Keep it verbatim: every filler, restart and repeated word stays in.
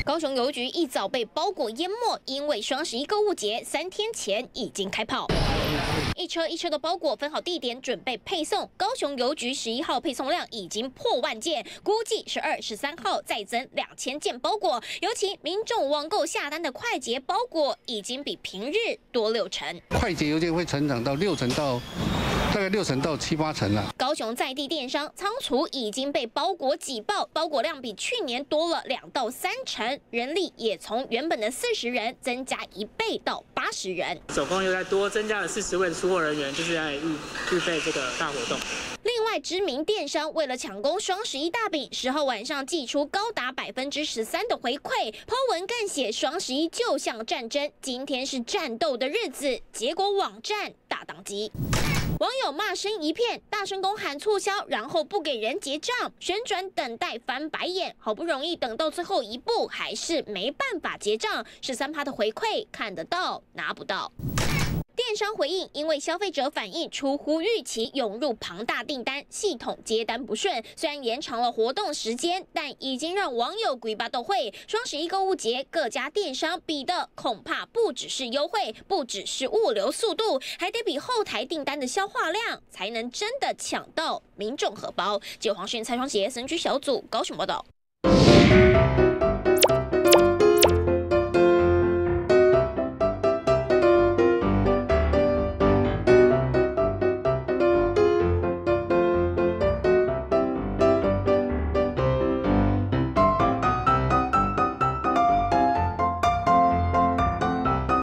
高雄邮局一早被包裹淹没，因为双十一购物节三天前已经开跑。 一车一车的包裹分好地点准备配送，高雄邮局十一号配送量已经破万件，估计十二、十三号再增两千件包裹。尤其民众网购下单的快捷包裹，已经比平日多六成。 快捷邮件会成长到六成到。 大概六成到七八成了。 高雄在地电商仓储已经被包裹挤爆，包裹量比去年多了两到三成，人力也从原本的四十人增加一倍到八十人， 总共又再多增加了四十位的出货人员，就是在预预备这个大活动。 另外，知名电商为了抢攻双十一大饼，十号晚上祭出高达百分之十三的回馈。po文更写双十一就像战争，今天是战斗的日子，结果网站大宕机。 网友骂声一片，大声公喊促销，然后不给人结账，旋转等待翻白眼，好不容易等到最后一步，还是没办法结账。十三趴的回馈看得到，拿不到。 电商回应，因为消费者反应出乎预期，涌入庞大订单，系统接单不顺。虽然延长了活动时间，但已经让网友鬼巴斗会。双十一购物节，各家电商比的恐怕不只是优惠，不只是物流速度，还得比后台订单的消化量，才能真的抢到民众荷包。记者黄讯、蔡双杰、森居小组高雄报道。